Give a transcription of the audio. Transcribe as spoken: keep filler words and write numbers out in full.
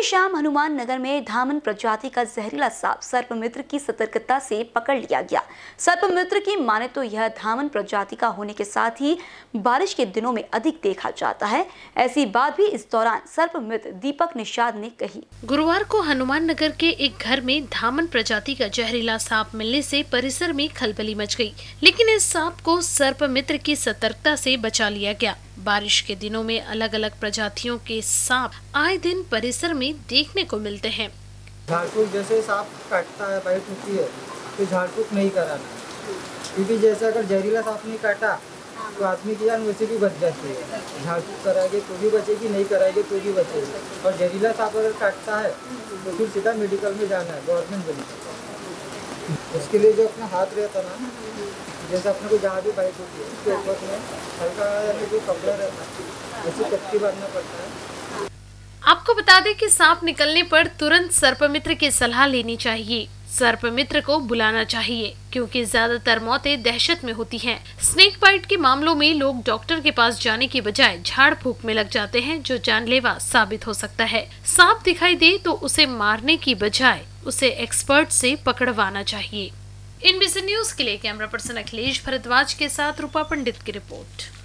शाम हनुमान नगर में धामन प्रजाति का जहरीला सांप सर्पमित्र की सतर्कता से पकड़ लिया गया। सर्पमित्र की माने तो यह धामन प्रजाति का होने के साथ ही बारिश के दिनों में अधिक देखा जाता है। ऐसी बात भी इस दौरान सर्पमित्र दीपक निषाद ने कही। गुरुवार को हनुमान नगर के एक घर में धामन प्रजाति का जहरीला सांप मिलने से परिसर में खलबली मच गई, लेकिन इस सांप को सर्पमित्र की सतर्कता से बचा लिया गया। बारिश के दिनों में अलग अलग प्रजातियों के सांप आए दिन परिसर में देखने को मिलते हैं। झाड़ फूक जैसे सांप काटता है, बाइट होती है, तो झाड़ फूक नहीं कराना, क्योंकि जैसे अगर जहरीला सांप नहीं काटा तो आदमी की जान वैसे भी बच जाती है। झाड़ फूक कराएंगे तो भी बचेगी, नहीं कराएंगे तो भी बचेगी। और जहरीला सांप अगर काटता है तो फिर सीधा मेडिकल में जाना है, गवर्नमेंट में। उसके लिए जो अपना हाथ रहता ना, जैसे अपने को जहाँ भी बाइट होती है उसके ऊपर में हल्का यानी जो कपड़ा रहता है उसे कपटी बांधना पड़ता है। आपको बता दें कि सांप निकलने पर तुरंत सर्पमित्र की सलाह लेनी चाहिए। सर्पमित्र को बुलाना चाहिए, क्योंकि ज्यादातर मौतें दहशत में होती हैं। स्नेक बाइट के मामलों में लोग डॉक्टर के पास जाने की बजाय झाड़ फूक में लग जाते हैं, जो जानलेवा साबित हो सकता है। सांप दिखाई दे तो उसे मारने की बजाय उसे एक्सपर्ट से पकड़वाना चाहिए। एनबीसी न्यूज के लिए कैमरा पर्सन अखिलेश भारद्वाज के साथ रूपा पंडित की रिपोर्ट।